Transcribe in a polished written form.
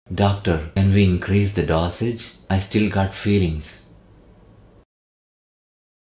Doctor, can we increase the dosage? I still got feelings.